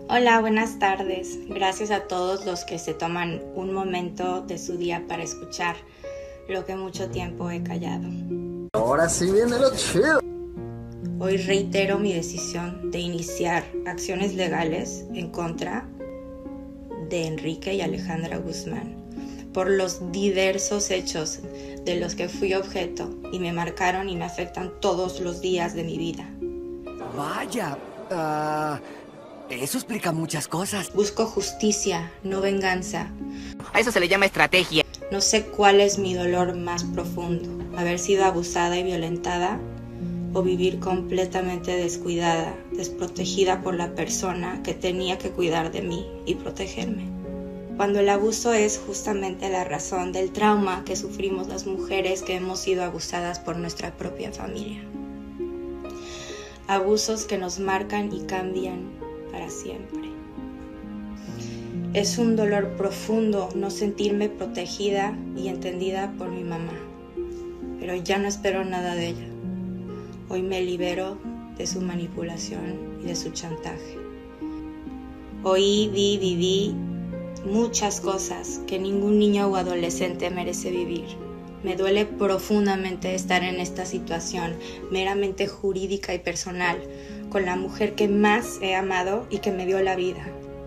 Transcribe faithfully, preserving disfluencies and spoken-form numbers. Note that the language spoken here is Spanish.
Hola, buenas tardes. Gracias a todos los que se toman un momento de su día para escuchar lo que mucho tiempo he callado. Ahora sí viene lo chido. Hoy reitero mi decisión de iniciar acciones legales en contra de Enrique y Alejandra Guzmán por los diversos hechos de los que fui objeto y me marcaron y me afectan todos los días de mi vida. Vaya, uh, eso explica muchas cosas. Busco justicia, no venganza. A eso se le llama estrategia. No sé cuál es mi dolor más profundo, haber sido abusada y violentada o vivir completamente descuidada, desprotegida por la persona que tenía que cuidar de mí y protegerme. Cuando el abuso es justamente la razón del trauma que sufrimos las mujeres que hemos sido abusadas por nuestra propia familia. Abusos que nos marcan y cambian para siempre. Es un dolor profundo no sentirme protegida y entendida por mi mamá, pero ya no espero nada de ella. Hoy me libero de su manipulación y de su chantaje. Hoy vi, viví muchas cosas que ningún niño o adolescente merece vivir. Me duele profundamente estar en esta situación meramente jurídica y personal con la mujer que más he amado y que me dio la vida.